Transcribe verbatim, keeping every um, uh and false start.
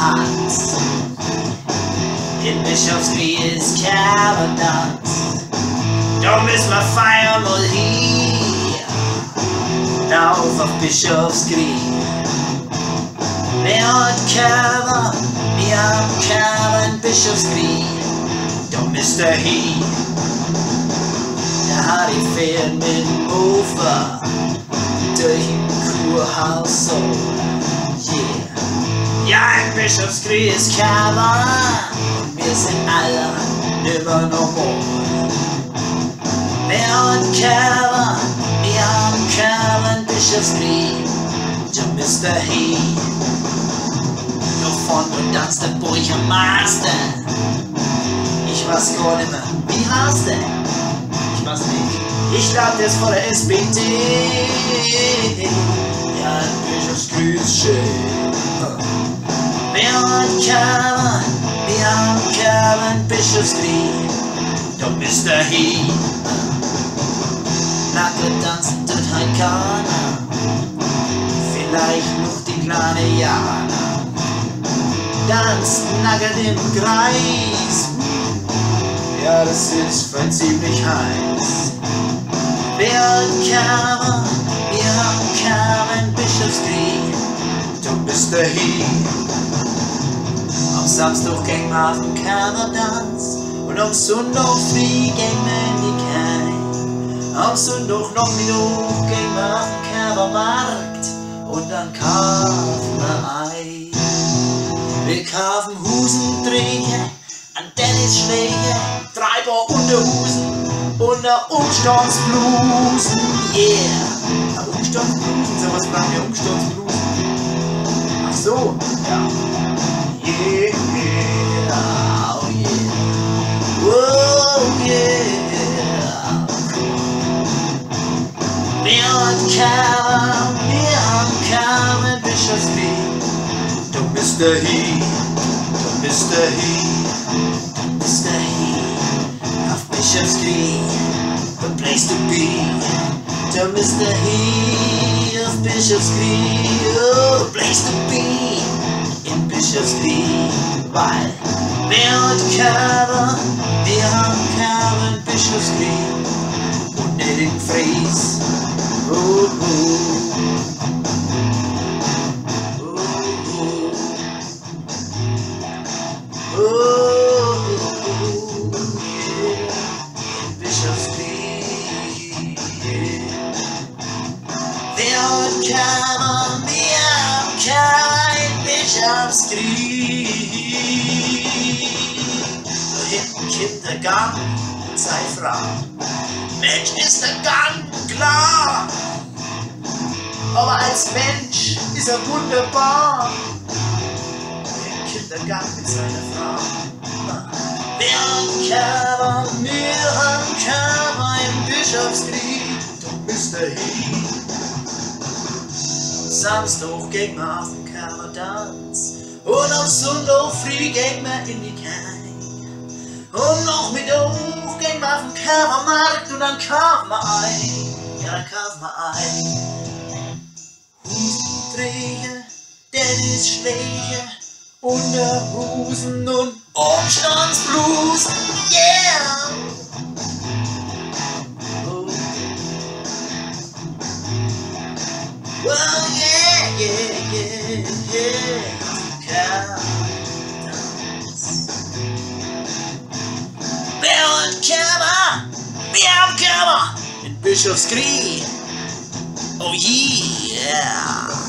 hat. In Bischofsgrie ist Kerberdanz. Da müssen wir feiern mal hier. Lauf auf Bischofsgrie. Wir haben Kerber, wir haben Kerber in Bischofsgrie. Da müsst ihr hin. Der Harry fährt mit dem Ufer durch ein Kurhaus so, yeah. Ja, in Bischofsgrie ist Kerber und wir sind alle nimmer normal. Wir haben Kerber, wir haben Kerber in Bischofsgrie. Da müsst ihr hin. Da vorne tanzt der Bürgermeister. Ich weiß gar nicht mehr, wie heißt der? Ich weiß nicht. Ich glaub, der ist von der S P D. Ja, in Bischofsgrie ist schön. Wir haben Kerber, wir haben Kerber in Bischofsgrie. Da müsst ihr hin. Nacke tanzen tut halt keiner. Vielleicht noch die kleine Jana. Tanzt nackt im Kreis. Ja, das ist fein ziemlich heiß. Wir haben Kerber, wir haben Kerber in Bischofsgrie. Da müsst ihr hin. Am Samstag gehen wir auf den Kerberdanz und am Sonntag früh gehen wir in die Kei. Am Sonntag Nachmittag gehen wir auf den Kerbermarkt und dann kaufen wir Ei. Wir kaufen Hosenträger, an Tennisschläger, Treiber Unterhosen und a Umstandsblusen, yeah! A Umstandsblusen, so was machen wir Umstandsblusen? Ach so, ja. Yeah, oh yeah, oh yeah, cool. Wir haben Kerber, wir haben Kerber in Bischofsgrie. Da müsst ihr hin, da müsst ihr hin, da müsst ihr hin. Auf Bischofsgrie, the place to be. Da müsst ihr hin, auf Bischofsgrie, oh, the place to be. In Bischofsgrie, weil wir haben Kerber, wir haben Kerber in Bischofsgrie. Und nicht in Fries, oh, oh. Wir haben Kerber, wir haben Kerber in Bischofsgrie. So hinten Kindergarten und sei Frau. Mensch, ist der Garten klar. Aber als Mensch ist er wunderbar. Im Kindergarten mit seiner Frau. Wir haben Kerber, wir haben Kerber in Bischofsgrie. Da müsst ihr hin. Samstag gehen wir auf den Kerberdanz und am Sonntag früh gehen wir in die Kei. Und Nachmittag gehen wir auf den Kerbermarkt und dann kaufen wir ein. Ja, dann kaufen wir ein. Hosenträger, Tennisschläger, Unterhosen und Umstandsblusen, yeah! Oh. Well, yeah, yeah, yeah, yeah. Wir haben Kerber, wir haben Kerber in Bischofsgrie. Oh yeah!